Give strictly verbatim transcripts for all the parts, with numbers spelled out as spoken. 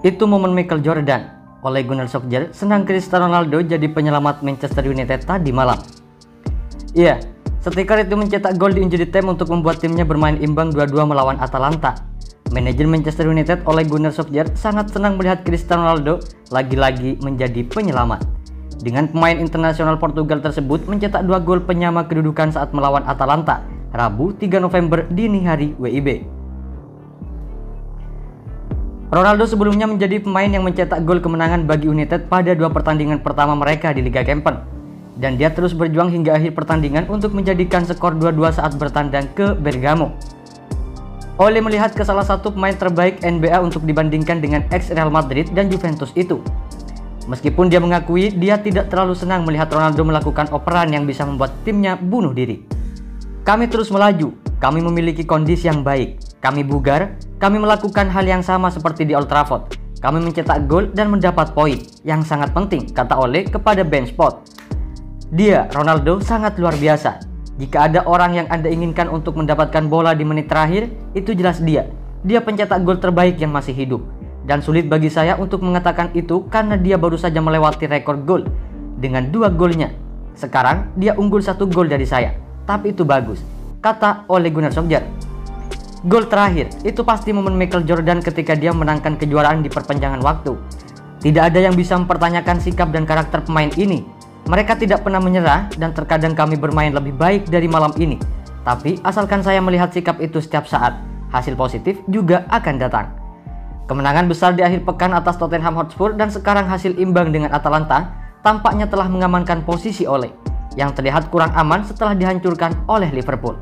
Itu momen Michael Jordan. Ole Gunnar Solskjaer senang Cristiano Ronaldo jadi penyelamat Manchester United tadi malam. Iya, setikar itu mencetak gol di injury time untuk membuat timnya bermain imbang dua dua melawan Atalanta. Manajer Manchester United Ole Gunnar Solskjaer sangat senang melihat Cristiano Ronaldo lagi-lagi menjadi penyelamat. Dengan pemain internasional Portugal tersebut mencetak dua gol penyama kedudukan saat melawan Atalanta, Rabu tiga November dini hari W I B. Ronaldo sebelumnya menjadi pemain yang mencetak gol kemenangan bagi United pada dua pertandingan pertama mereka di Liga Champions. Dan dia terus berjuang hingga akhir pertandingan untuk menjadikan skor dua dua saat bertandang ke Bergamo. Ole melihat ke salah satu pemain terbaik N B A untuk dibandingkan dengan ex Real Madrid dan Juventus itu. Meskipun dia mengakui dia tidak terlalu senang melihat Ronaldo melakukan operan yang bisa membuat timnya bunuh diri. Kami terus melaju, kami memiliki kondisi yang baik, kami bugar, kami melakukan hal yang sama seperti di Old Trafford. Kami mencetak gol dan mendapat poin yang sangat penting, kata Ole kepada BeIN Sport. Dia, Ronaldo, sangat luar biasa. Jika ada orang yang Anda inginkan untuk mendapatkan bola di menit terakhir, itu jelas dia. Dia pencetak gol terbaik yang masih hidup. Dan sulit bagi saya untuk mengatakan itu karena dia baru saja melewati rekor gol dengan dua golnya. Sekarang dia unggul satu gol dari saya. Tapi itu bagus, kata Ole Gunnar Solskjaer. Gol terakhir, itu pasti momen Michael Jordan ketika dia menangkan kejuaraan di perpanjangan waktu. Tidak ada yang bisa mempertanyakan sikap dan karakter pemain ini. Mereka tidak pernah menyerah dan terkadang kami bermain lebih baik dari malam ini. Tapi asalkan saya melihat sikap itu setiap saat, hasil positif juga akan datang. Kemenangan besar di akhir pekan atas Tottenham Hotspur dan sekarang hasil imbang dengan Atalanta tampaknya telah mengamankan posisi Ole, yang terlihat kurang aman setelah dihancurkan oleh Liverpool.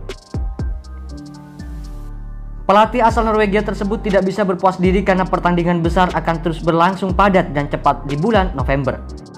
Pelatih asal Norwegia tersebut tidak bisa berpuas diri karena pertandingan besar akan terus berlangsung padat dan cepat di bulan November.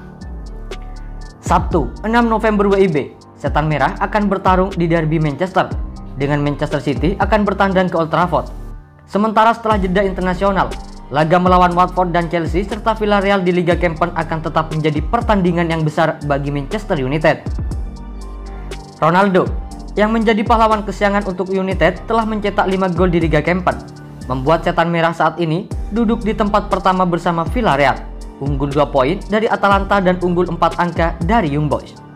Sabtu, enam November W I B, Setan Merah akan bertarung di Derby Manchester, dengan Manchester City akan bertandang ke Old Trafford. Sementara setelah jeda internasional, laga melawan Watford dan Chelsea serta Villarreal di Liga Champions akan tetap menjadi pertandingan yang besar bagi Manchester United. Ronaldo, yang menjadi pahlawan kesiangan untuk United, telah mencetak lima gol di Liga Champions, membuat Setan Merah saat ini duduk di tempat pertama bersama Villarreal, unggul dua poin dari Atalanta dan unggul empat angka dari Young Boys.